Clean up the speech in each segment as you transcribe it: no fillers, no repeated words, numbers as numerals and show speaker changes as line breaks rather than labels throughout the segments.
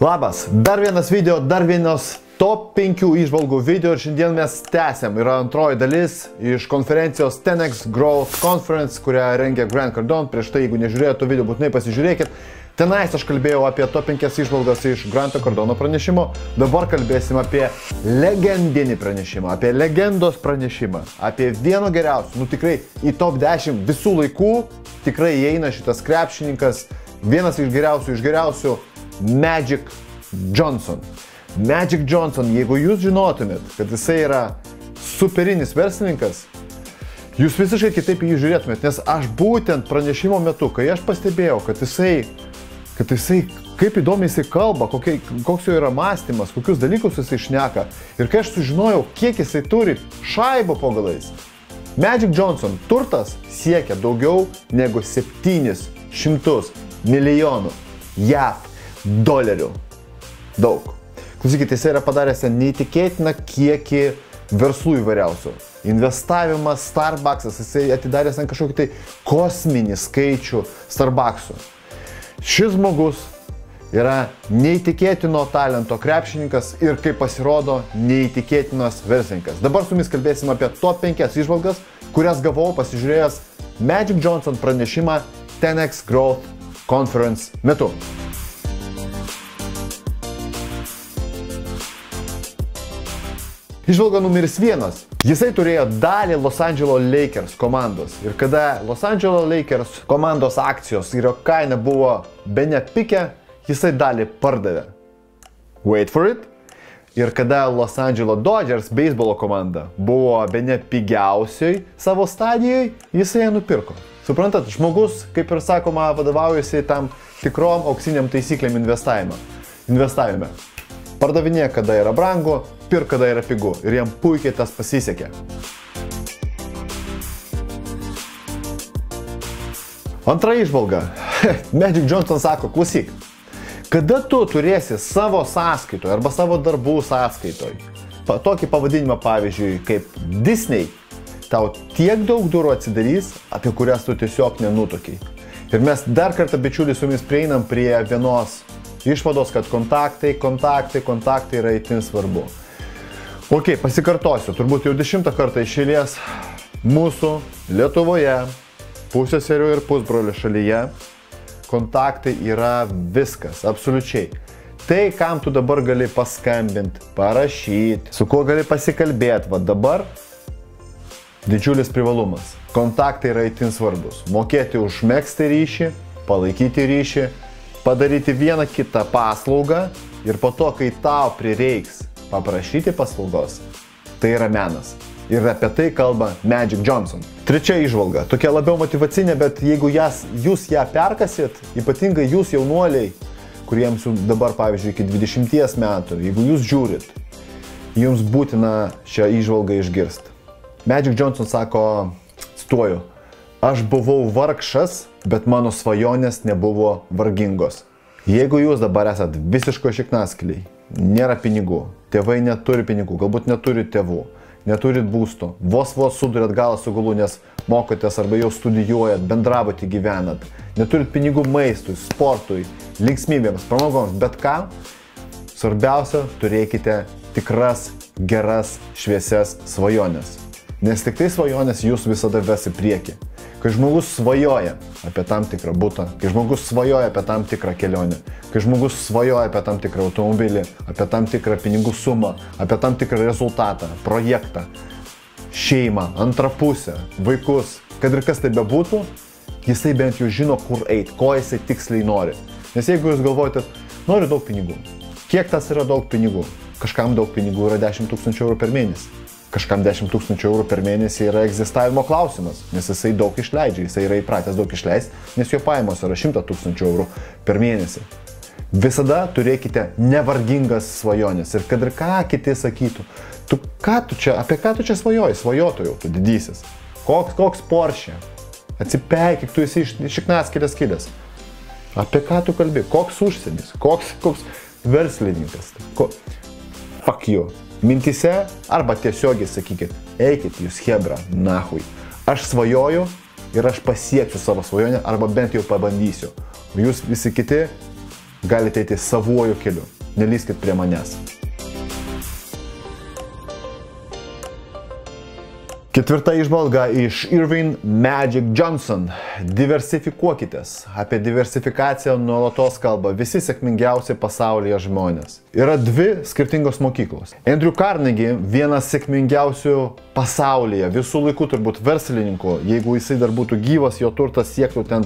Labas, dar vienas video, dar vienos top 5 įžvalgų video ir šiandien mes tęsiam. Yra antroji dalis iš konferencijos 10x Growth Conference, kurią rengia Grant Cardone. Prieš tai, jeigu nežiūrėjote video, būtinai pasižiūrėkit. Tenais aš kalbėjau apie top 5 įžvalgas iš Granto Cardono pranešimo. Dabar kalbėsim apie legendinį pranešimą, apie legendos pranešimą, apie vieno geriausių, tikrai į top 10 visų laikų tikrai įeina šitas krepšininkas, vienas iš geriausių Magic Johnson. Magic Johnson, jeigu jūs žinotumėt, kad jisai yra superinis verslininkas, jūs visiškai kitaip jį žiūrėtumėt, nes aš būtent pranešimo metu, kai aš pastebėjau, kad jisai kaip įdomiai jisai kalba, koks jo yra mąstymas, kokius dalykus jisai šneka, ir kai aš sužinojau, kiek jisai turi šaibų po galais, Magic Johnson turtas siekia daugiau negu 700 milijonų JAV dolerių. Daug. Klausykite, jis yra padaręs neįtikėtiną kiekį verslų įvairiausių. Investavimas, Starbucksas, jisai atidaręs ant kažkokį tai kosminį skaičių Starbucksų. Šis žmogus yra neįtikėtino talento krepšininkas ir, kaip pasirodo, neįtikėtinas verslininkas. Dabar su jumis kalbėsim apie top 5 įžvalgas, kurias gavau pasižiūrėjęs Magic Johnson pranešimą 10x Growth Conference metu. Įžvalga numeris 1. Jisai turėjo dalį Los Angeles Lakers komandos. Ir kada Los Angeles Lakers komandos akcijos ir jo kaina buvo bene pike, jisai dalį pardavė. Wait for it. Ir kada Los Angeles Dodgers beisbolo komanda buvo bene pigiausiai savo stadijoje, jisai ją nupirko. Suprantat, žmogus, kaip ir sakoma, vadovaujasi tam tikrom auksiniam taisyklėm investavime. Pardavinė, kada yra brangu, pirk, kada yra pigu. Ir jam puikiai tas pasisekė. Antra įžvalga. Magic Johnson sako, klausyk, kada tu turėsi savo sąskaitoje arba savo darbų sąskaitoje tokį pavadinimą, pavyzdžiui, kaip Disney, tau tiek daug durų atsidarys, apie kurias tu tiesiog nenutuokiai. Ir mes dar kartą, bičiuliai, su jumis prieinam prie vienos išvados, kad kontaktai yra itin svarbu. Ok, pasikartosiu, turbūt jau 10 kartą iš eilės mūsų Lietuvoje, pusseserų ir pusbrolių šalyje, kontaktai yra viskas, absoliučiai. Tai, kam tu dabar gali paskambinti, parašyti, su kuo gali pasikalbėti, va dabar didžiulis privalumas. Kontaktai yra itin svarbus. Mokėti užmegzti ryšį, palaikyti ryšį, padaryti vieną kitą paslaugą ir po to, kai tau prireiks paprašyti paslaugos, tai yra menas. Ir apie tai kalba Magic Johnson. Trečia įžvalga, tokia labiau motyvacinė, bet jeigu jūs ją perkasit, ypatingai jūs jaunuoliai, kuriems dabar, pavyzdžiui, iki 20 metų, jeigu jūs žiūrit, jums būtina šią įžvalgą išgirsti. Magic Johnson sako, cituoju, aš buvau vargšas, bet mano svajonės nebuvo vargingos. Jeigu jūs dabar esat visiško šiknaskeliai, nėra pinigų, tėvai neturi pinigų, galbūt neturi tėvų, neturit būsto, vos sudurėt galą su galu, nes mokotės arba jau studijuojat, bendrabutį gyvenat, neturit pinigų maistui, sportui, linksmybėms, pramogoms, bet ką, svarbiausia, turėkite tikras, geras, šviesias svajonės. Nes tik tai svajonės jūs visada ves į priekį. Kai žmogus svajoja apie tam tikrą butą, kai žmogus svajoja apie tam tikrą kelionę, kai žmogus svajoja apie tam tikrą automobilį, apie tam tikrą pinigų sumą, apie tam tikrą rezultatą, projektą, šeimą, antrą pusę, vaikus, kad ir kas tai bebūtų, jisai bent jau žino, kur eit, ko jisai tiksliai nori. Nes jeigu jūs galvojate, noriu daug pinigų, kiek tas yra daug pinigų? Kažkam daug pinigų yra 10 000 eurų per mėnesį. Kažkam 10 000 eurų per mėnesį yra egzistavimo klausimas, nes jisai daug išleidžia, jisai yra įpratęs daug išleisti, nes jo pajamos yra 100 000 eurų per mėnesį. Visada turėkite nevargingas svajonės ir kad ir ką kiti sakytų, apie ką tu čia svajoji, svajotojau, tu didysis, koks Porsche, atsipeikyk, tu esi šiknaskėlės kilęs, apie ką tu kalbi, koks užsienis, koks verslininkas, fuck you. Mintise arba tiesiogiai sakykit, eikit jūs hebra, nahui. Aš svajoju ir aš pasieksiu savo svajonę arba bent jau pabandysiu. O jūs visi kiti galite eiti savuoju keliu. Nelyskit prie manęs. Ketvirta įžvalga iš Irving Magic Johnson. Diversifikuokitės. Apie diversifikaciją nuolatos kalba visi sėkmingiausi pasaulyje žmonės. Yra dvi skirtingos mokyklos. Andrew Carnegie, vienas sėkmingiausių pasaulyje, visų laikų turbūt verslininkų, jeigu jisai dar būtų gyvas, jo turtas siektų ten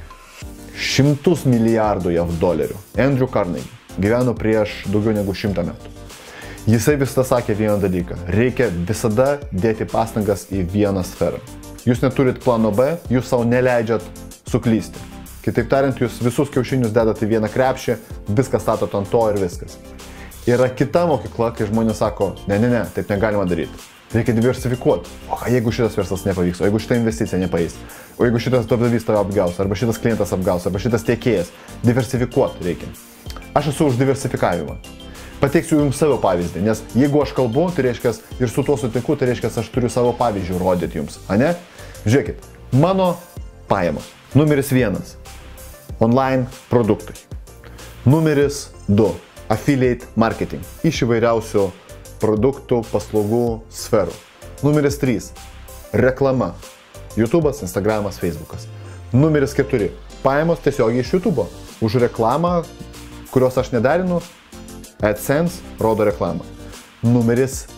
100 milijardų JAV dolerių. Andrew Carnegie gyveno prieš daugiau negu 100 metų. Jisai visada sakė vieną dalyką. Reikia visada dėti pastangas į vieną sferą. Jūs neturit plano B, jūs savo neleidžiat suklysti. Kitaip tariant, jūs visus kiaušinius dedat į vieną krepšį, viską statot ant to ir viskas. Yra kita mokykla, kai žmonės sako, ne, taip negalima daryti. Reikia diversifikuoti. O jeigu šitas verslas nepavyks, o jeigu šita investicija nepaeis, o jeigu šitas darbdavys tave apgaus, arba šitas klientas apgaus, arba šitas tiekėjas, diversifikuoti reikia. Aš esu už diversifikavimą. Pateiksiu jums savo pavyzdį, nes jeigu aš kalbu, tai reiškia ir su tuo sutinku, tai reiškia aš turiu savo pavyzdžių rodyti jums, ane? Žiūrėkit, mano pajamos. Numeris 1 – online produktai. Numeris 2 – affiliate marketing. Iš įvairiausių produktų, paslaugų sferų. Numeris 3 – reklama. YouTube'as, Instagram'as, Facebook'as. Numeris 4 – pajamos tiesiogiai iš YouTube'o. Už reklamą, kurios aš nedarinu, AdSense rodo reklamą. Numeris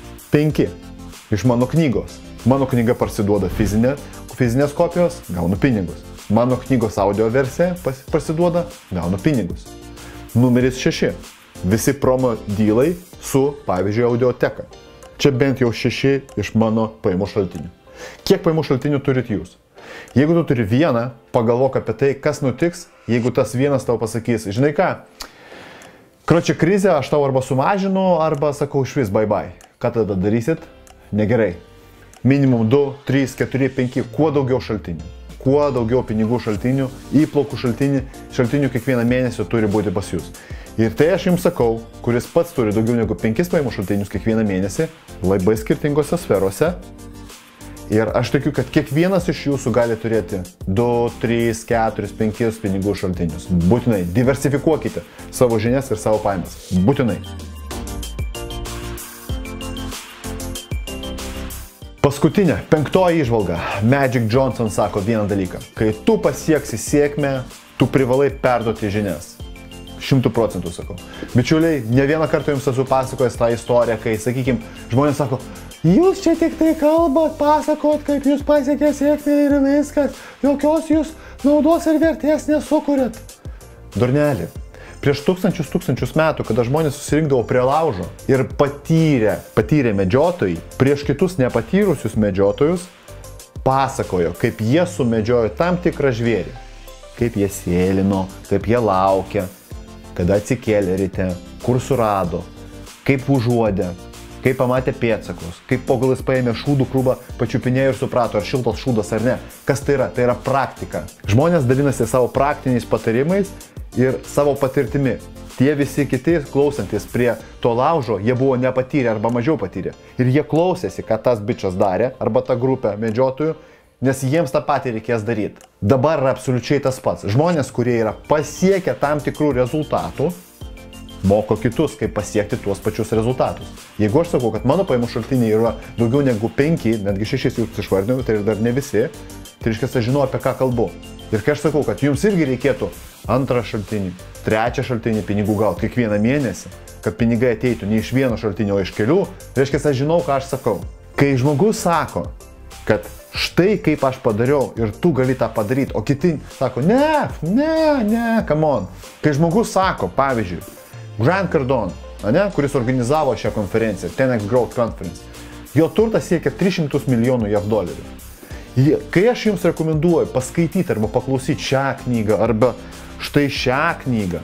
5 iš mano knygos. Mano knyga parsiduoda fizinės kopijos, gaunu pinigus. Mano knygos audio versija parsiduoda, gaunu pinigus. Numeris 6 visi promo dealai su, pavyzdžiui, audioteka. Čia bent jau 6 iš mano pajamų šaltinių. Kiek pajamų šaltinių turit jūs? Jeigu tu turi vieną, pagalvok apie tai, kas nutiks, jeigu tas vienas tau pasakys, žinai ką, kročia krizė, aš tau arba sumažinu, arba sakau išvis bye bye. Ką tada darysit? Negerai. Minimum 2, 3, 4, 5, kuo daugiau šaltinių. Kuo daugiau pinigų šaltinių, įplaukų šaltinių kiekvieną mėnesį turi būti pas jūs. Ir tai aš jums sakau, kuris pats turi daugiau negu 5 pajamų šaltinius kiekvieną mėnesį, labai skirtingose sferose. Ir aš tikiu, kad kiekvienas iš jūsų gali turėti 2, 3, 4, 5 pinigų šaltinius. Būtinai diversifikuokite savo žinias ir savo pajamas. Būtinai. Paskutinė, 5 įžvalga. Magic Johnson sako vieną dalyką. Kai tu pasieksi sėkmę, tu privalai perduoti žinias. 100% sakau. Bičiuliai, ne vieną kartą jums esu pasakojęs tą istoriją, kai, sakykime, žmonės sako, jūs čia tik tai kalbat, pasakot, kaip jūs pasiekė sėkmę ir viskas, jokios jūs naudos ir vertės nesukuriat. Durnelį, prieš tūkstančius metų, kada žmonės susirinkdavo prie laužo ir patyrė medžiotojai, prieš kitus nepatyrusius medžiotojus, pasakojo, kaip jie sumedžiojo tam tikrą žvėrį, kaip jie sėlino, kaip jie laukė, kada atsikėlė ryte, kur surado, kaip užuodė, kaip pamatė pėdsakus, kaip po galais paėmė šūdų krūvą, pačiupinėjo ir suprato, ar šiltas šūdas ar ne. Kas tai yra? Tai yra praktika. Žmonės dalinasi savo praktiniais patarimais ir savo patirtimi. Tie visi kiti klausantis prie to laužo, jie buvo nepatyrę arba mažiau patyrę. Ir jie klausėsi, ką tas bičas darė, arba ta grupė medžiotojų, nes jiems tą patį reikės daryti. Dabar yra absoliučiai tas pats. Žmonės, kurie yra pasiekę tam tikrų rezultatų, moko kitus, kaip pasiekti tuos pačius rezultatus. Jeigu aš sakau, kad mano pajamų šaltiniai yra daugiau negu 5, netgi 6 jūs išvardinau, tai dar ne visi, tai reiškia, aš žinau, apie ką kalbu. Ir kai aš sakau, kad jums irgi reikėtų 2 šaltinį, 3 šaltinį pinigų gauti kiekvieną mėnesį, kad pinigai ateitų ne iš vieno šaltinio, o iš kelių, reiškia, aš žinau, ką aš sakau. Kai žmogus sako, kad štai kaip aš padariau ir tu gali tą padaryti, o kiti sako, ne, come on. Kai žmogus sako, pavyzdžiui, Grant Cardone, kuris organizavo šią konferenciją, 10X Growth Conference, jo turtas siekia 300 milijonų JAV dolerių. Kai aš jums rekomenduoju paskaityti arba paklausyti šią knygą arba štai šią knygą,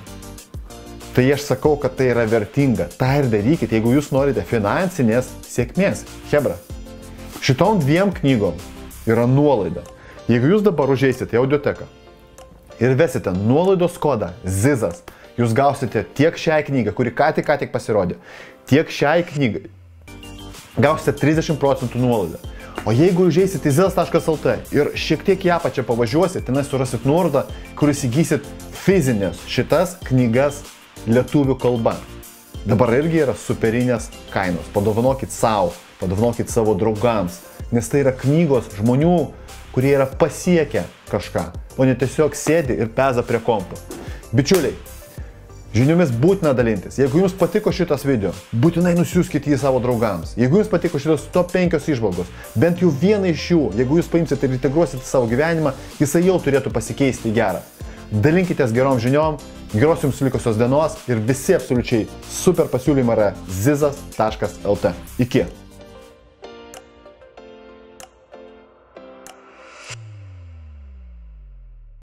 tai aš sakau, kad tai yra vertinga. Ta ir darykite, jeigu jūs norite finansinės sėkmės. Hebra, šitom 2 knygom yra nuolaida. Jeigu jūs dabar užeisite į audioteką ir vesite nuolaidos kodą ZIZAS, jūs gausite tiek šiai knygą, kuri ką tik pasirodė, tiek šiai knygai gausite 30% nuolaidą. O jeigu užeisite į zizas.lt ir šiek tiek į apačią pavažiuosite, tenai surasit nuorodą, kur įsigysit fizinės šitas knygas lietuvių kalba. Dabar irgi yra superinės kainos. Padovanokit savo, padovanokit savo draugams, nes tai yra knygos žmonių, kurie yra pasiekę kažką, o ne tiesiog sėdi ir peza prie kompo. Bičiuliai, žiniomis būtina dalintis. Jeigu jums patiko šitas video, būtinai nusiųskite jį savo draugams. Jeigu jums patiko šitas top 5 įžvalgos, bent jau vieną iš jų, jeigu jūs paimsite ir integruosite savo gyvenimą, jisai jau turėtų pasikeisti į gerą. Dalinkitės gerom žiniom, geros jums likusios dienos ir visi absoliučiai super pasiūlymai yra zizas.lt. Iki.